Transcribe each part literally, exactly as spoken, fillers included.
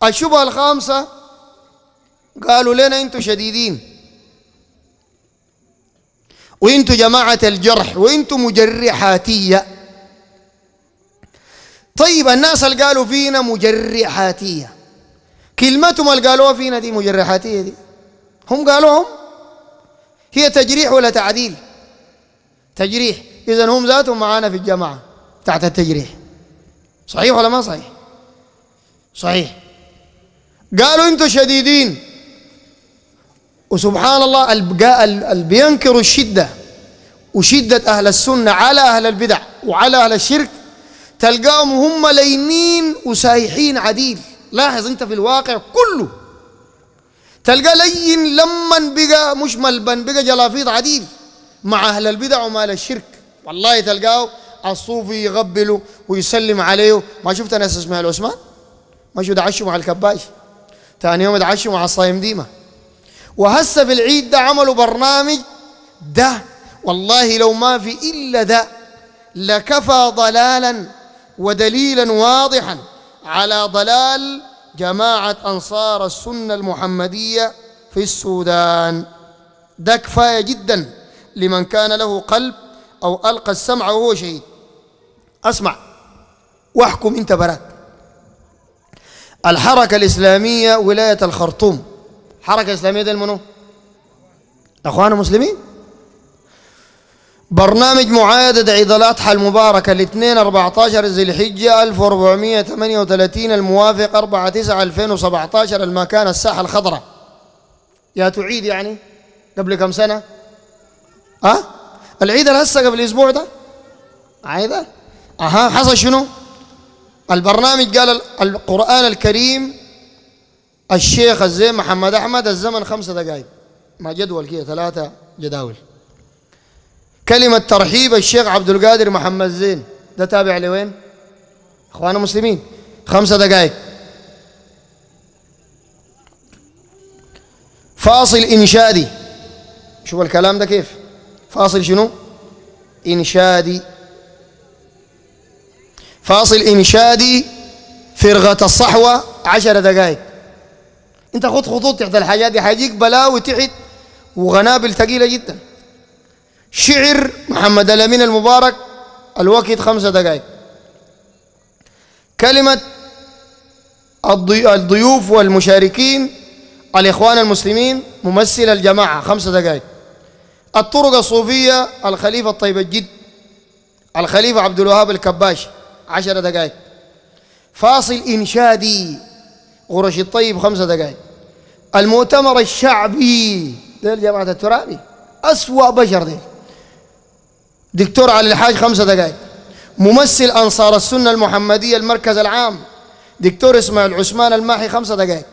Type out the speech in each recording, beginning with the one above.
الشبهة الخامسة قالوا لنا انتوا شديدين وانتوا جماعة الجرح وانتوا مجرحاتية. طيب الناس اللي قالوا فينا مجرحاتية كلمتهم اللي قالوها فينا دي مجرحاتية دي هم قالوهم هي تجريح ولا تعديل؟ تجريح. إذن هم ذاتهم معانا في الجماعة تحت التجريح. صحيح ولا ما صحيح؟ صحيح. قالوا انتوا شديدين وسبحان الله اللي بينكروا الشدة وشدة أهل السنة على أهل البدع وعلى أهل الشرك تلقاهم هم لينين وسايحين عديل. لاحظ انت في الواقع كله تلقى لين لمن بقى مش ملبن بقى جلافيط عديل مع أهل البدع ومع أهل الشرك. والله تلقاه الصوفي يغبله ويسلم عليه. ما شفت ناس اسمها عثمان ما شو دعشوا مع الكباش ثاني يوم دعشوا مع الصايم ديمة. وهسه في العيد ده عملوا برنامج ده والله لو ما في إلا ده لكفى ضلالا ودليلا واضحا على ضلال جماعة أنصار السنة المحمدية في السودان. ده كفاية جدا لمن كان له قلب أو ألقى السمع وهو شهيد. أسمع واحكم أنت براك. الحركة الإسلامية ولاية الخرطوم، حركة إسلامية دي المنو؟ أخوان المسلمين. برنامج معايدة عيد الأضحى المباركة الاثنين أربعة عشر ذي الحجة ألف وأربعمائة وثمانية وثلاثين الموافق أربعة تسعة ألفين وسبعة عشر المكان الساحة الخضراء. يا تعيد يعني قبل كم سنة؟ أه؟ العيد هسه قبل أسبوع ده؟ عايدة؟ أها حصل شنو؟ البرنامج قال القرآن الكريم الشيخ الزين محمد أحمد الزمن خمسة دقائق مع جدول كده ثلاثة جداول. كلمة ترحيب الشيخ عبد القادر محمد زين ده تابع لوين؟ إخوان المسلمين خمسة دقائق. فاصل إنشادي. شوف الكلام ده كيف فاصل شنو؟ إنشادي. فاصل إنشادي فرغة الصحوة عشر دقائق. انت خد خطوط تحت الحاجات دي حيجيك بلاوي تحت وغنابل ثقيلة جدا. شعر محمد الأمين المبارك الوقت خمسة دقائق. كلمة الضيوف والمشاركين الإخوان المسلمين ممثل الجماعة خمسة دقائق. الطرق الصوفية الخليفة الطيب الجد الخليفة عبد الوهاب الكباش عشر دقائق. فاصل إنشادي غرش الطيب خمسة دقائق. المؤتمر الشعبي ديل جماعة الترابي أسوأ بشر ديل دكتور علي الحاج خمسة دقائق. ممثل أنصار السنة المحمدية المركز العام دكتور اسماعيل عثمان الماحي خمسة دقائق.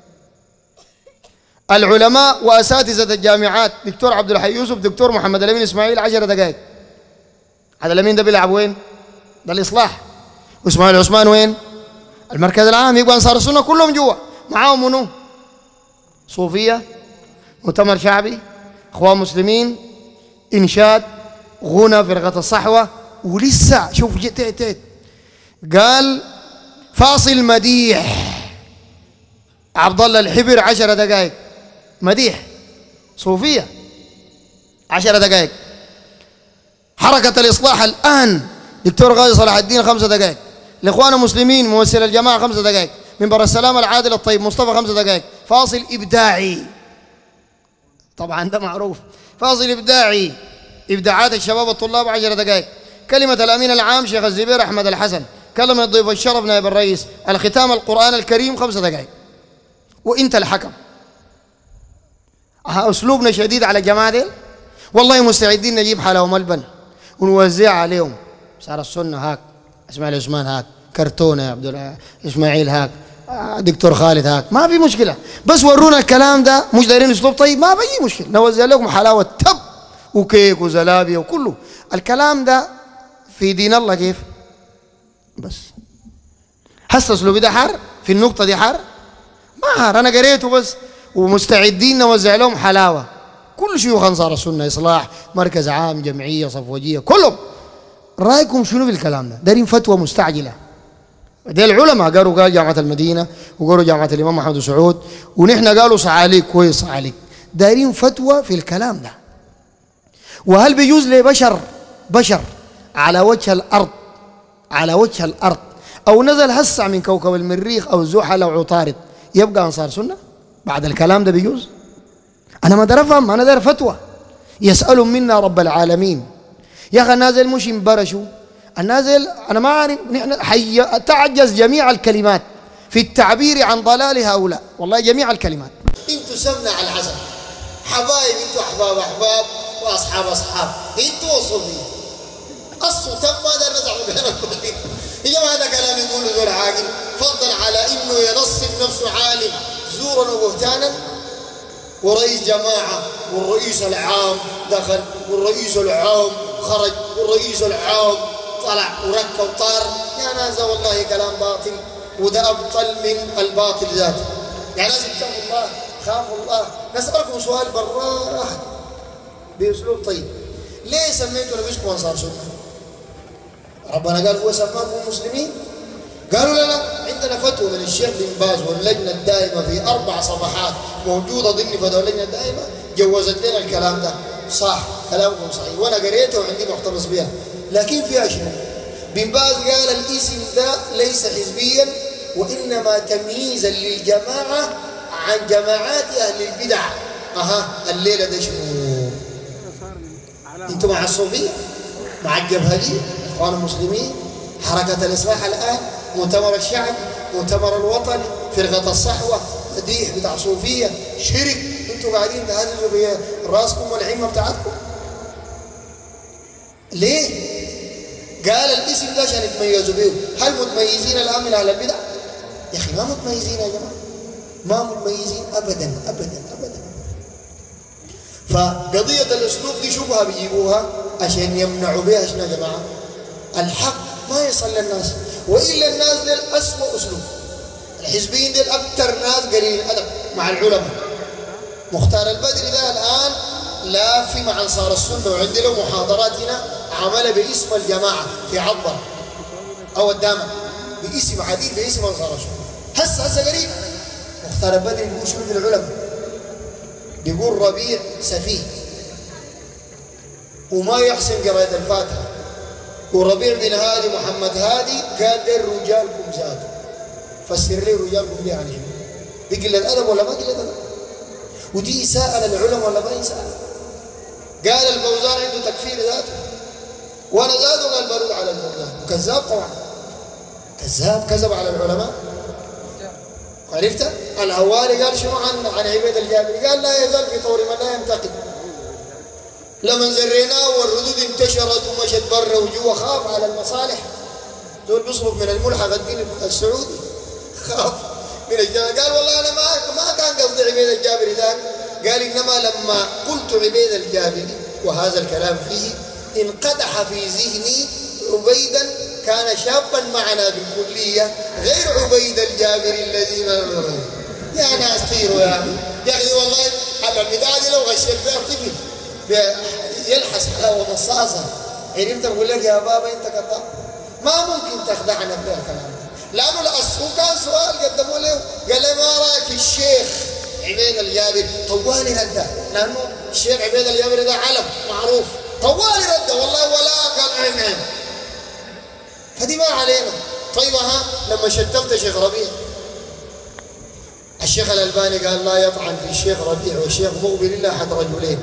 العلماء وأساتذة الجامعات دكتور عبد الحي يوسف دكتور محمد الأمين إسماعيل عشر دقائق. هذا الأمين ده بيلعب وين؟ ده الإصلاح. وإسماعيل عثمان وين؟ المركز العام. يبقى أنصار السنة كلهم جوا معاهم منو؟ صوفية مؤتمر شعبي إخوان مسلمين إنشاد غنى فرقة الصحوة. ولسه شوف جئت قال فاصل مديح عبد الله الحبر عشر دقائق مديح صوفية عشر دقائق. حركة الإصلاح الآن دكتور غازي صلاح الدين خمسة دقائق. الإخوان المسلمين ممثل الجماعة خمسة دقائق. منبر السلام العادل الطيب مصطفى خمسة دقائق. فاصل إبداعي طبعا ده معروف. فاصل إبداعي إبداعات الشباب الطلاب عشر دقائق. كلمة الأمين العام شيخ الزبير أحمد الحسن. كلمة ضيف الشرف نائب الرئيس. الختام القرآن الكريم خمسة دقائق. وإنت الحكم. ها أسلوبنا شديد على الجماعة دي. والله مستعدين نجيب حلاوة ملبن ونوزع عليهم صار السنة هاك اسماعيل عثمان هاك كرتونة عبد الله إسماعيل هاك دكتور خالد هاك ما في مشكلة. بس ورونا الكلام ده مش دايرين أسلوب طيب ما بيجي مشكلة. نوزع لكم حلاوة تب وكيك وزلابية وكله. الكلام ده في دين الله كيف؟ بس هسه أسلوبي ده حر في النقطة دي حر ما حر. أنا قريته بس ومستعدين نوزع لهم حلاوة. كل شيوخ أنصار السنة إصلاح مركز عام جمعية صفوجية كلهم. رأيكم شنو في الكلام ده؟ دارين فتوى مستعجلة دي العلماء قالوا، قال جامعة المدينة وقالوا جامعة الإمام محمد سعود، ونحن قالوا صعاليك كويس صعاليك. دايرين فتوى في الكلام ده. وهل بيجوز لبشر بشر على وجه الأرض على وجه الأرض أو نزل هسع من كوكب المريخ أو زحل أو عطارد يبقى أنصار سنة بعد الكلام ده بيجوز؟ أنا ما دار أفهم، أنا دار فتوى. يسأل منا رب العالمين. يا أخي النازل مش ينبرشوا، النازل أنا ما أعرف، حي تعجز جميع الكلمات في التعبير عن ضلال هؤلاء، والله جميع الكلمات. انتوا سمنة على العسل، حبايب، انتوا أحباب أحباب وأصحاب أصحاب، انتوا وصفي أصل تم ما دار نزعوا بينكم. يا جماعة هذا كلام يقوله ذو العاقل، فضل على إنه ينصب نفسه عالم زورا وبهتانا، ورئيس جماعة والرئيس العام دخل والرئيس العام خرج والرئيس العام طلع وركب طار. يا ناس والله كلام باطل، وده أبطل من الباطل ذاته. يا ناس اتقوا الله، خافوا الله. نسألكم سؤال بالراحة بأسلوب طيب، ليه سميتوا نفسكم أنصار سنة؟ ربنا قال هو سماكم مسلمين؟ قالوا لا لا، عندنا فتوى من الشيخ بن باز واللجنة الدائمة في أربع صفحات موجودة ضمن فتوى اللجنة الدائمة جوزت لنا الكلام ده. صح، كلامكم صحيح وأنا قريته وعندي محتفظ بها، لكن فيها شنو؟ بن باز قال الاسم ده ليس حزبيا وإنما تمييزا للجماعة عن جماعات أهل البدع. أها الليلة ده شنو؟ أنتم مع الصوفية؟ مع الجبهلية؟ إخوان المسلمين؟ حركة الإصلاح الآن؟ مؤتمر الشعب؟ مؤتمر الوطني؟ فرقة الصحوة؟ مديح بتاع صوفية؟ شرك؟ أنتم قاعدين تهززوا في راسكم والعمة بتاعتكم؟ ليه؟ قال الاسم ده عشان يتميزوا به. هل متميزين الآن من أهل البدع؟ يا أخي ما متميزين يا جماعة، ما متميزين أبدا أبدا أبدا. فقضية الأسلوب دي شبهة بيجيبوها عشان يمنعوا بها شنو يا جماعة؟ الحق ما يصل للناس، وإلا الناس دي أسوأ أسلوب. الحزبيين دي أكثر ناس قليل الأدب مع العلماء. مختار البدري ده الآن لافي مع أنصار السنة، وعندي له محاضرات هنا عملها باسم الجماعة في عبر أو الدامة باسم عديد باسم أنصار السنة. هسه هسه قريب مختار البدري بيقول شنو في العلماء؟ بيقول ربيع سفيه وما يحسن قراءة الفاتحة، وربيع بن هادي محمد هادي قادر رجالكم زادوا. فسر لي رجالكم دي يعني شنو؟ دي قلة أدب ولا ما قلة أدب؟ ودي إساءة للعلماء ولا ما إساءة؟ قال الفوزان عنده تكفير ذاته، وأنا زاده قال برد على الفوزان، وكذاب طبعا، كذاب كذب على العلماء. عرفت؟ الهواري قال شنو عن عن عبيد الجابري؟ قال لا يزال في طور من لا ينتقد. لما زريناه والردود انتشرت ومشت برا وجوا، خاف على المصالح. دول بيصرف من الملحق الدين السعودي، خاف من الجابري. قال والله انا ما ما كان قصدي عبيد الجابري ذاك، قال انما لما قلت عبيد الجابري وهذا الكلام فيه انقدح في ذهني عبيدا كان شابا معنا في الكليه غير عبيد الجابري الذي يا ناس طيروا يا اخي. يا اخي والله على البدايه دي لو غشيت بها طفل يلحس حلاوه مصاصه، عرفت اقول لك يا بابا انت كذاب، ما ممكن تخدعنا بهالكلام ده. لانه هو كان سؤال قدموا له قال لي ما رايك في الشيخ عبيد الجابري؟ طوالي رده، لانه الشيخ عبيد الجابري ده علم معروف، طوالي رده والله ولا قال عين عين. فدي ما علينا. طيب ها لما شتمت شيخ ربيع، الشيخ الألباني قال لا يطعن في الشيخ ربيع والشيخ مقبل إلا أحد رجلين،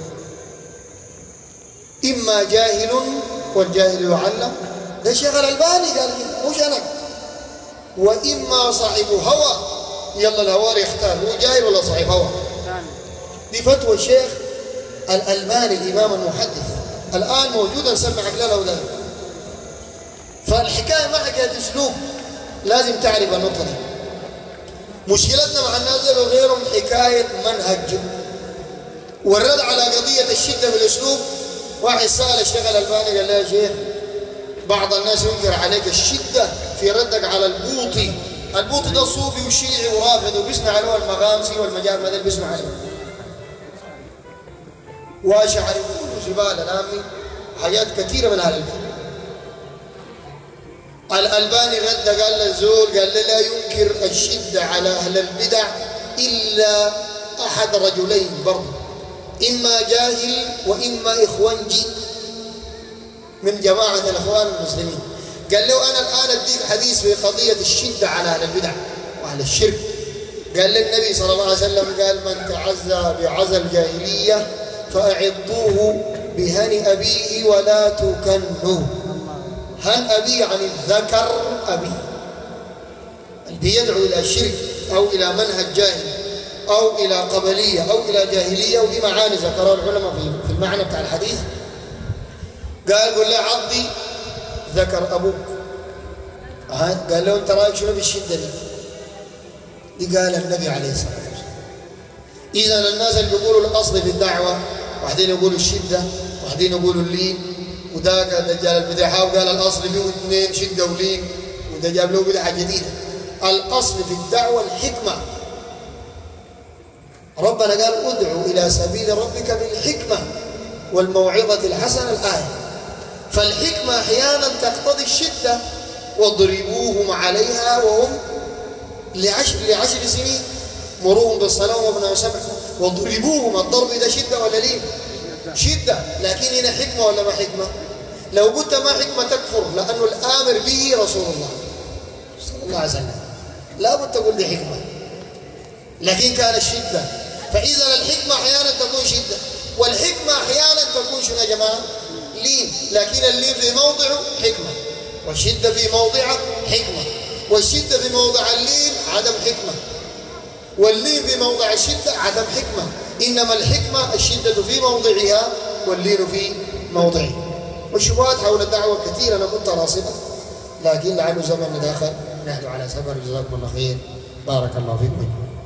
إما جاهل والجاهل يعلم، ده الشيخ الألباني قال كده مش أنا، وإما صاحب هوى، يلا الهواري يختار هو جاهل ولا صاحب هوى. دي فتوى الشيخ الألباني الإمام المحدث الآن موجودة نسمعك له ده. فالحكاية ما حكاية أسلوب، لازم تعرف النقطة دي. مشكلتنا مع الناس دول وغيرهم حكاية منهج. والرد على قضية الشدة في الأسلوب، واحد سأل الشيخ الألباني قال له يا شيخ بعض الناس ينكر عليك الشدة في ردك على البوطي. البوطي ده صوفي وشيعي ورافض وبيسمع له المغامسي والمجال ما ده بيسمع عليه، واشعري وجبال الامي حاجات كثيرة من أهل البيت. الألباني رد قال للزول، قال له لا ينكر الشدة على أهل البدع إلا أحد رجلين برضه، إما جاهل وإما إخوانجي من جماعة الإخوان المسلمين. قال له أنا الآن أديك حديث في قضية الشدة على أهل البدع وأهل الشرك. قال للنبي صلى الله عليه وسلم قال من تعزى بعزى الجاهلية فأعضوه بهن أبيه ولا تكنوه. هن أبي عن الذكر أبي، اللي يدعو إلى الشرك أو إلى منهج جاهل أو إلى قبلية أو إلى جاهلية، ودي معاني ذكرها العلماء في المعنى بتاع الحديث. قال قل له عضي ذكر أبوك. قال له أنت رأيك شنو بالشدة دي؟ دي قال النبي عليه الصلاة والسلام. إذا الناس اللي بيقولوا الأصل في الدعوة، واحدين يقولوا الشدة واحدين يقولوا اللين، وده دجال البدعة وقال الأصل فيه اثنين شدة ولين، وده جاب له بدعة جديدة. الأصل في الدعوة الحكمة. ربنا قال ادعو إلى سبيل ربك بالحكمة والموعظة الحسنة الآية. فالحكمة أحيانا تقتضي الشدة، واضربوهم عليها وهم لعشر, لعشر سنين مروهم بالصلاة وابنهم سبع واضربوهم. الضرب ده شدة ولا لين؟ شدة. لكن هنا حكمة ولا ما حكمة؟ لو قلت ما حكمة تكفر، لأنه الآمر به رسول الله صلى الله عليه وسلم، لا بد تقول دي حكمة. لكن كان الشدة، فإذا الحكمة أحيانا تكون شدة، والحكمة أحيانا تكون شنو يا جماعة؟ لين. لكن اللين في موضعه حكمة، والشدة في موضعه حكمة، والشدة في موضع اللين عدم حكمة، واللين في موضع الشدة عدم حكمة. إنما الحكمة الشدة في موضعها واللين في موضعه. والشبهات حول الدعوة كثيرة أنا كنت راصدة، لكن لعله زمن داخل نحن على سفر. جزاكم الله خير، بارك الله فيكم.